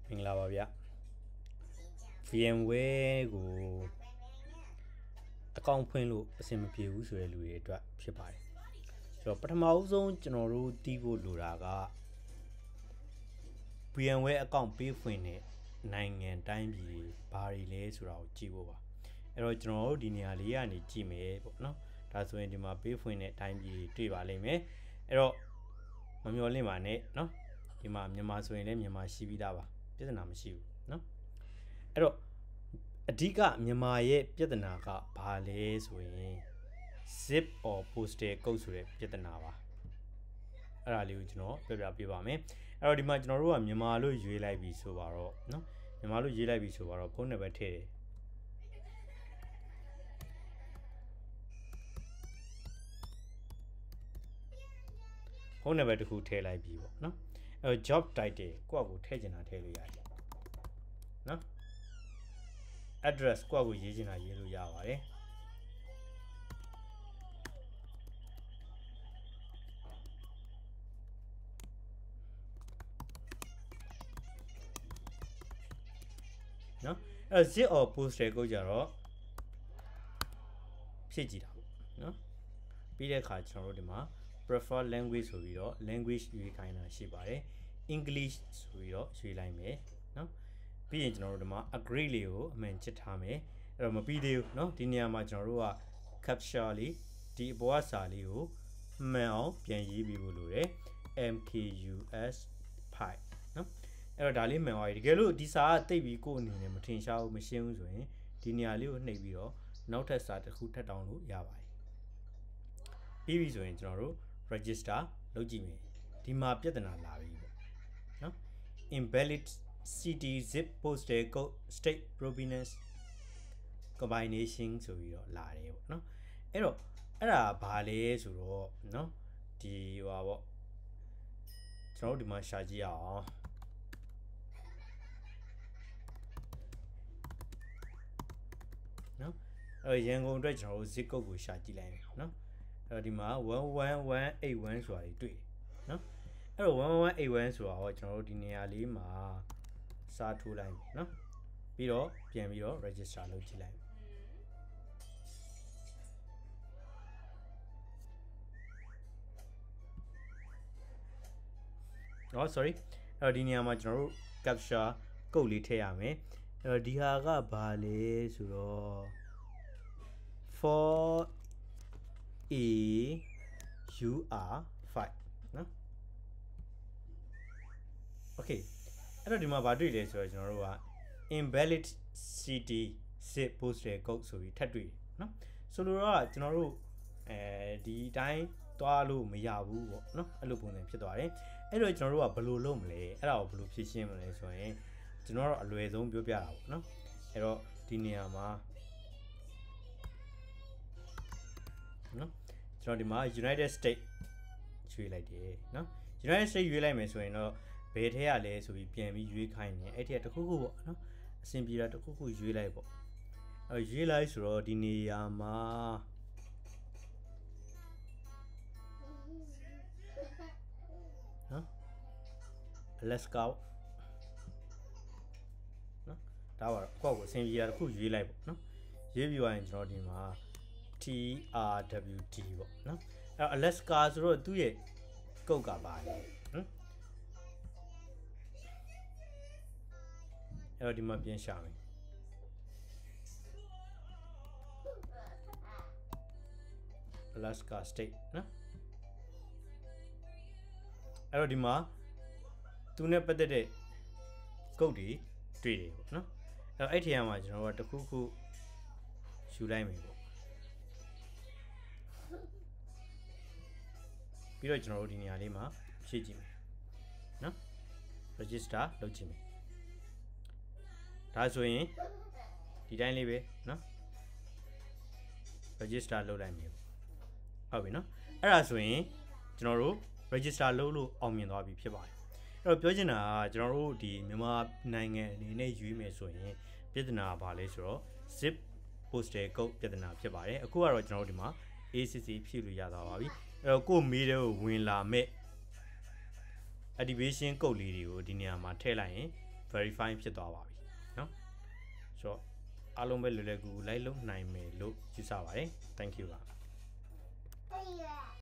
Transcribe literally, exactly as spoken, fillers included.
မင်္ဂလာပါဗျ VMware ကိုအကောင့်ဖွင့်လို့အဆင်မပြေဘူးဆိုတဲ့လူတွေအတွက်ဖြစ်ပါတယ်ဆိုတော့ပထမဦးဆုံးကျွန်တော်တို့တီးဖို့လိုတာက VMware အကောင့်ပေးဖွင့်တဲ့နိုင်ငံတိုင်းပြည်ဘာတွေလဲဆိုတာကိုကြည့်ဖို့ပါအဲ့တော့ကျွန်တော်တို့ဒီနေရာလေးကနေကြည့်မယ်ပေါ့နော်ဒါဆိုရင်ဒီမှာပေးဖွင့်တဲ့တိုင်းပြည်တွေ့ပါလိမ့်မယ်အဲ့တော့မမျှော်လင့်ပါနဲ့နော်ဒီမှာမြန်မာဆိုရင်လည်းမြန်မာရှိပြီးသားပါပြဿနာမရှိဘူးเนาะအဲ့တော့အဓိကမြန်မာရဲ့ပြဿနာကဘာလဲဆိုရင် zip or postal code ဆိုတဲ့ပြဿနာပါအဲ့ဒါလေးကိုကျွန်တော်ပြောပြပေးပါမယ်အဲ့တော့ဒီမှာကျွန်တော်တို့ကမြန်မာလို့ရွေးလိုက်ပြီဆိုပါတော့เนาะမြန်မာလို့ရွေးလိုက်ပြီဆိုပါတော့ဖုန်းနံပါတ်ထည့်တယ်ဖုန်းနံပါတ်တစ်ခုထည့်လိုက်ပြီပေါ့เนาะအဲ့တော့ job title ကိုယ့်အကိုထည့်ချင်တာထည့်လို့ရတယ်နော် address ကိုယ့်ကိုရေးချင်တာရေးလို့ရပါတယ်နော်အဲ့ zip or postal ကိုကြတော့ဖြည့်ကြည့်တာပေါ့နော်ပြီးတဲ့အခါကျွန်တော်တို့ဒီမှာ prefer language ဆိုပြီးတော့ language ရွေးခိုင်းတာရှိပါတယ် English ဆိုပြီးတော့ရွေးလိုက်မယ်နော်ပြီးရင်ကျွန်တော်တို့ဒီမှာ agree လေးကိုအမှန်ချစ်ထားမယ်အဲ့တော့မပြီးသေးဘူးเนาะဒီနေရာမှာကျွန်တော်တို့က captcha လေးဒီအပေါ်ကစာလေးကိုမှန်အောင်ပြန်ရေးပြီးဖို့လိုတယ် M K U S ဖိုင် เนาะအဲ့တော့ဒါလေးမှန်သွားပြီတကယ်လို့ဒီစာကတိတ်ပြီးကိုယ့်အနေနဲ့မထင်ရှားဘူးမရှင်းဘူးဆိုရင်ဒီနေရာလေးကိုနှိပ်ပြီးတော့နောက်ထပ်စာတစ်ခုထပ်တောင်းလို့ရပါတယ်ပြီးပြီဆိုရင်ကျွန်တော်တို့ register လုပ်ကြည့်မယ်ဒီမှာပြဿနာလာပြီပေါ့เนาะ invalid city zip postal code state provenance combination ဆိုပြီးတော့လာတယ်ပေါ့နော်အဲ့တော့အဲ့ဒါဘာလဲဆိုတော့เนาะဒီဟိုပါပေါ့ကျွန်တော်တို့ဒီမှာရှာကြည့်အောင်เนาะအဲ့ရန်ကုန်အတွက်ကျွန်တော်တို့ zip code ကိုရှာကြည့်လိုက်မယ်เนาะအဲ့တော့ဒီမှာone one one eight oneဆိုတာတွေတွေ့เนาะအဲ့တော့one one one eight oneဆိုတာတော့ကျွန်တော်တို့ဒီနေရာလေးမှာစားထိုးလိုက်เนาะပြီးတော့ပြန်ပြီးတော့ register လုပ်ကြည့်လိုက်နော် sorry အဲ့တော့ဒီနေရာမှာကျွန်တော်တို့ captcha code လေးထည့်ရမယ်အဲ့တော့ဒီဟာကဘာလဲဆိုတော့ four A U R five နော် okay အဲ့တော့ဒီမှာဗာတွေ့လဲဆိုတော့ကျွန်တော်တို့က invalid city zip postal code ဆိုပြီးထပ်တွေ့เนาะဆိုလိုတော့ကျွန်တော်တို့အဲဒီတိုင်းသွားလို့မရဘူးပေါ့เนาะအဲ့လိုပုံစံဖြစ်သွားတယ်အဲ့တော့ကျွန်တော်တို့ကဘယ်လိုလုပ်မလဲအဲ့ဒါကိုဘယ်လိုဖြည့်ရှင်းမလဲဆိုရင်ကျွန်တော်တို့အလွယ်ဆုံးပြောပြတာပေါ့เนาะအဲ့တော့ဒီနေရာမှာเนาะကျွန်တော်ဒီမှာ United States ရွေးလိုက်တယ်เนาะ United States ရွေးလိုက်မယ်ဆိုရင်တော့ဘယ်ထဲရလဲဆိုပြီးပြန်ပြီးရွေးခိုင်းနေအဲ့ထဲတခုခုပေါ့နော်အဆင်ပြေတာတခုခုရွေးလိုက်ပေါ့အဲရွေးလိုက်ဆိုတော့ဒီနေရာမှာနော် Alaska နော်ဒါပါတော့ကိုယ့်ကိုအဆင်ပြေတာတခုရွေးလိုက်ပေါ့နော်ရွေးပြီးသွားရင်ကျွန်တော်ဒီမှာ T R W D ပေါ့နော်အဲ Alaska ဆိုတော့သူ့ရဲ့ကုတ်ကပါလေဟမ်အဲ့တော့ဒီမှာပြန်ရှာမယ် Alaska State နော်အဲ့တော့ဒီမှာသူနဲ့ပတ်သက်တဲ့ကုတ်တွေတွေ့တယ်ပေါ့နော်အဲ့တော့အဲ့ထရမှာကျွန်တော်တို့ကတခုခုယူလိုက်မယ်ပေါ့ပြီးတော့ကျွန်တော်တို့ဒီနေရာလေးမှာဖြည့်ကြည့်မယ်နော် register လုပ်ကြည့်မယ်ဒါဆိုရင်ဒီတိုင်းလေးပဲเนาะ register လုပ်လိုက်မယ်ဟုတ်ပြီเนาะအဲ့ဒါဆိုရင်ကျွန်တော်တို့ register လုပ်လို့အောင်မြင်သွားပြီဖြစ်ပါတယ်အဲ့တော့ပြောချင်တာကကျွန်တော်တို့ဒီမြန်မာနိုင်ငံအနေနဲ့ရွေးမယ်ဆိုရင်ပြဿနာဘာလဲဆိုတော့ zip postal code ပြဿနာဖြစ်ပါတယ်အခုကတော့ကျွန်တော်တို့ဒီမှာ A C C ဖြည့်လို့ရသွားပါပြီအဲ့တော့ကိုမေးတဲ့ဝင်လာမဲ့ activation code လေးတွေကိုဒီနေရာမှာထည့်လိုက်ရင် verify ဖြစ်သွားပါပြီเนาะဆိုတော့အားလုံးပဲလွယ်လွယ်ကူကူလိုက်လို့နိုင်မယ်လို့ယူဆပါတယ် thank you ပါ